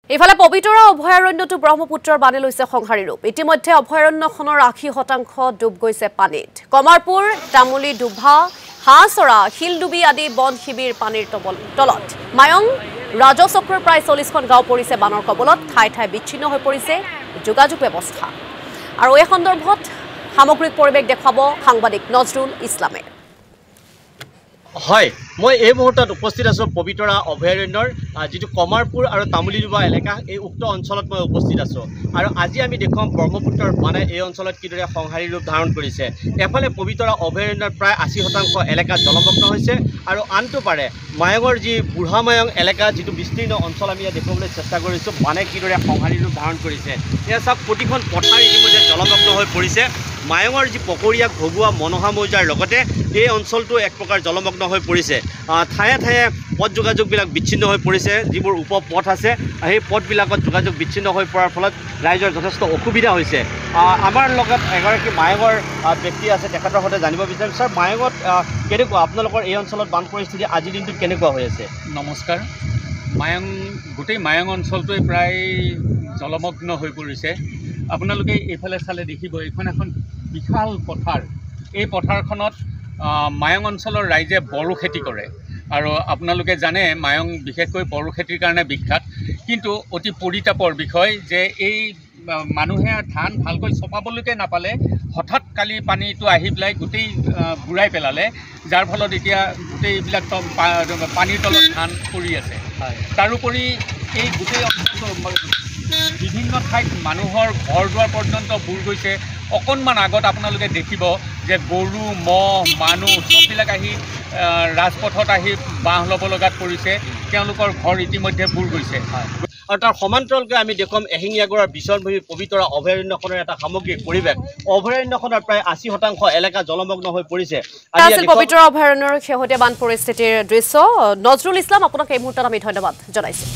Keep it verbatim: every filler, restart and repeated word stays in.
ইফালে পবিতৰা অভয়াৰণ্যটো ব্ৰহ্মপুত্ৰৰ বানে লৈছে সংহাৰী ৰূপ। ইতিমধ্যে অভয়াৰণ্যখনৰ আশী শতাংশ ডুব গৈছে পানীত। কমাৰপুৰ, তামুলী ডুভা, হাঁহচৰা, শিলডুবি আদি বন শিবিৰ পানীৰ তলত। মায়ং ৰাজচক্ৰৰ প্ৰায় চল্লিছখন গাঁও পৰিছে বানৰ কবলত। ঠাই ঠাই বিচ্ছিন্ন হৈ পৰিছে যোগাযোগ ব্যৱস্থা। আৰু এই সন্দৰ্ভত সামগ্ৰিক পৰিৱেশ দেখুৱাব সাংবাদিক নজৰুল ইছলামে। হয়, মই এই মুহূৰ্তত উপস্থিত আছোঁ পবিতৰা অভয়াৰণ্যৰ যিটো কমাৰপুৰ আৰু তামুলীডুবা এলেকা, এই উক্ত অঞ্চলত মই উপস্থিত আছোঁ। আৰু আজি আমি দেখুৱাম ব্ৰহ্মপুত্ৰৰ বানে এই অঞ্চলত কিদৰে সংহাৰী ৰূপ ধাৰণ কৰিছে। এফালে পবিতৰা অভয়াৰণ্যৰ প্ৰায় আশী শতাংশ এলেকা জলমগ্ন হৈছে আৰু আনটো পাৰে মায়ঙৰ যি বুঢ়া মায়ং এলেকা, যিটো বিস্তীৰ্ণ অঞ্চল আমি ইয়াত দেখুৱাবলৈ চেষ্টা কৰিছোঁ, বানে কিদৰে সংহাৰী ৰূপ ধাৰণ কৰিছে। এয়া চাওক, প্ৰতিখন পথাৰ ইতিমধ্যে জলমগ্ন হৈ পৰিছে। মায়ঙৰ যি পকৰীয়া ঘগুৱা মনোহা মৌজাৰ লগতে এই অঞ্চলটো এক প্ৰকাৰ জলমগ্ন হৈ পৰিছে। ঠায়ে ঠায়ে পথ যোগাযোগবিলাক বিচ্ছিন্ন হৈ পৰিছে। যিবোৰ উপপথ আছে সেই পথবিলাকত যোগাযোগ বিচ্ছিন্ন হৈ পৰাৰ ফলত ৰাইজৰ যথেষ্ট অসুবিধা হৈছে। আমাৰ লগত এগৰাকী মায়ঙৰ ব্যক্তি আছে, তেখেতৰ সৈতে জানিব বিচাৰিম। ছাৰ, মায়ঙত কেনেকুৱা আপোনালোকৰ এই অঞ্চলত বান পৰিস্থিতি আজিৰ দিনটোত কেনেকুৱা হৈ আছে? নমস্কাৰ। মায়ং গোটেই মায়ং অঞ্চলটোৱে প্ৰায় জলমগ্ন হৈ পৰিছে। আপোনালোকে এইফালে চালে দেখিব, এইখন এখন বিশাল পথাৰ। এই পথাৰখনত মায়ং অঞ্চলৰ ৰাইজে বড়ো খেতি কৰে আৰু আপোনালোকে জানে মায়ং বিশেষকৈ বড়ো খেতিৰ কাৰণে বিখ্যাত। কিন্তু অতি পৰিতাপৰ বিষয় যে এই মানুহে ধান ভালকৈ চপাবলৈকে নাপালে, হঠাৎ কালি পানীটো আহি পেলাই গোটেই বুঢ়াই পেলালে, যাৰ ফলত এতিয়া গোটেই এইবিলাক পানীৰ তলত ধান পৰি আছে। তাৰোপৰি এই গোটেই অঞ্চলটো বিভিন্ন ঠাইত মানুহৰ ঘৰ দুৱাৰ পৰ্যন্ত বুৰ গৈছে। অকণমান আগত আপোনালোকে দেখিব যে গৰু, ম'হ, মানুহ চববিলাক আহি ৰাজপথত আহি বাঁহ ল'ব লগাত পৰিছে। তেওঁলোকৰ ঘৰ ইতিমধ্যে বুৰ গৈছে। আৰু তাৰ সমান্তৰালকৈ আমি দেখুৱাম এশিঙীয়াগড়ৰ বিচৰণভূমি পবিতৰা অভয়াৰণ্যখনৰ এটা সামগ্ৰিক পৰিৱেশ। অভয়াৰণ্যখনৰ প্ৰায় আশী শতাংশ এলেকা জলমগ্ন হৈ পৰিছে। পবিতৰা অভয়াৰণ্যৰ শেহতীয়া বান পৰিস্থিতিৰ দৃশ্য। নজৰুল ইছলাম, আপোনাক এই মুহূৰ্তত আমি ধন্যবাদ জনাইছোঁ।